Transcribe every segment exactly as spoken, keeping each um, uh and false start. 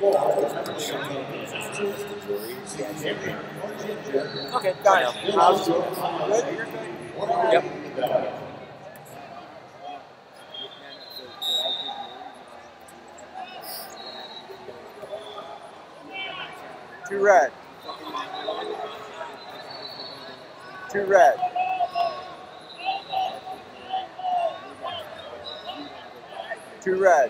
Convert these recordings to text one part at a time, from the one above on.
Okay, got it. How's it? Yep. Two red. Two red. Two red.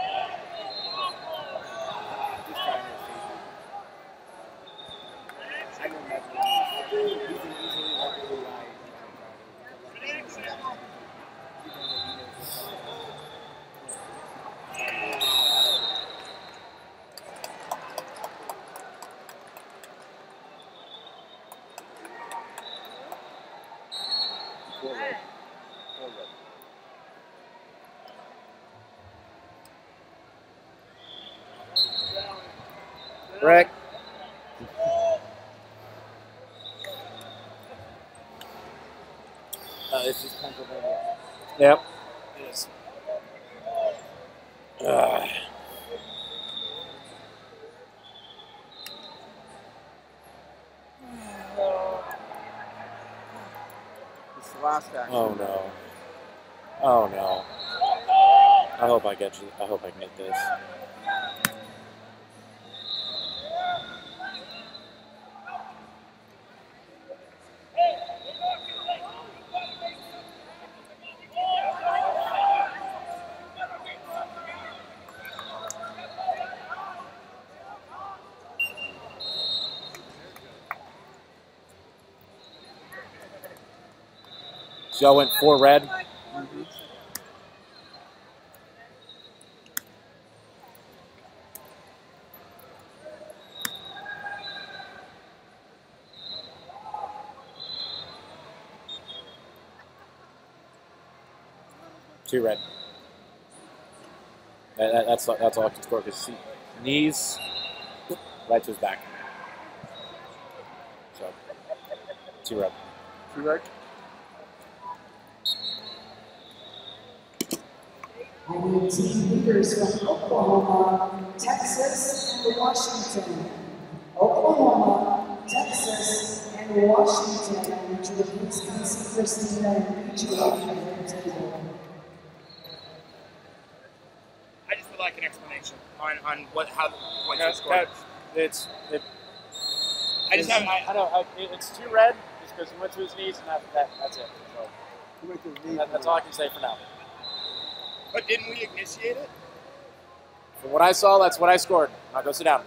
Rick. Uh, this is Pennsylvania. Yep. It is. Uh, It's the last action. oh no. Oh no. I hope I get you. I hope I can get this. So y'all went four red. Mm-hmm. Two red. That, that, that's that's all I can score because knees right to his back. So two red. Two red. I need team leaders from Oklahoma, Texas, and Washington. Oklahoma, Texas, and Washington to the Peace Council Christina and P G A at their table. I just would like an explanation on, on what how the points No, are scored. It's it, I just have I, I know I, it's two red just because he went to his knees and that, that that's it. So He went to the knee. that, that's all I can say for now. But didn't we initiate it? From what I saw, that's what I scored. Now go sit down.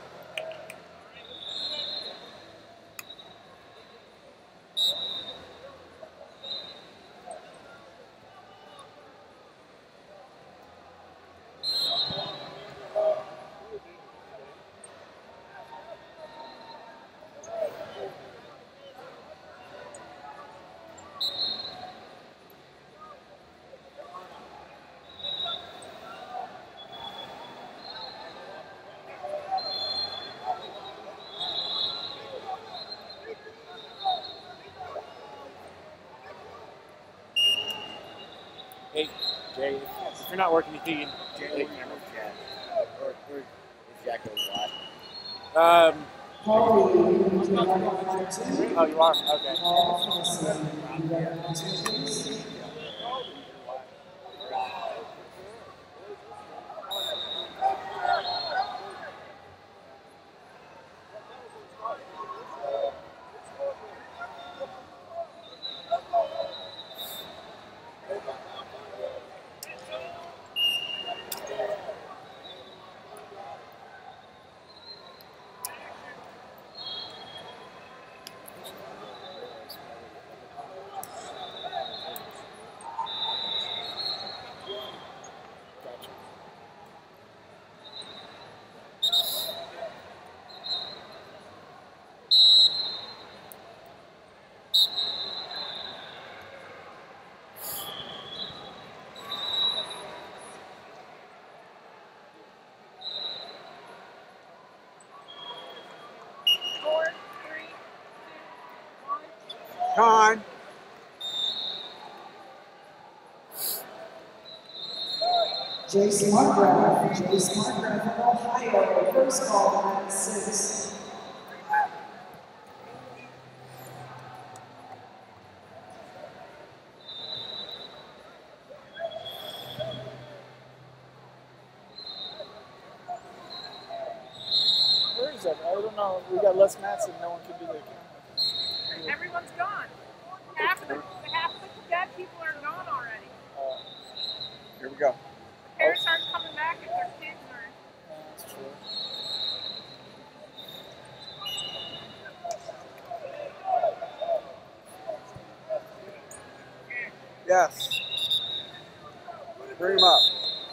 Hey, Jay, if you're not working, you can. Jay, camera Jack. Or, or is Jack goes live? Um, Paul Reed, would you like one two? oh, you are? Okay. Paul Fossey, you got one two, please? Con. Jace Margraf, Jace Margraf from Ohio, first call at six. Where is that? I don't know. We got Les Mats and no one can do the camera. Everyone's gone. Half of the half of the cadet people are gone already. Uh, Here we go. Parents aren't coming back if their kids are. yeah, that's true. Yes. Bring him up.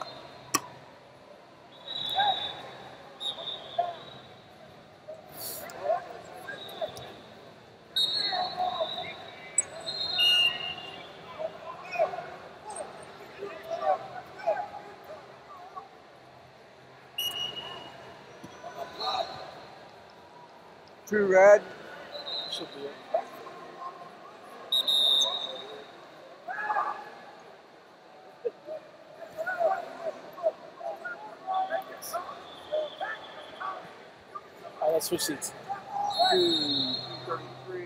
Two red. Should be it. All right, let's switch seats. Two thirty-three.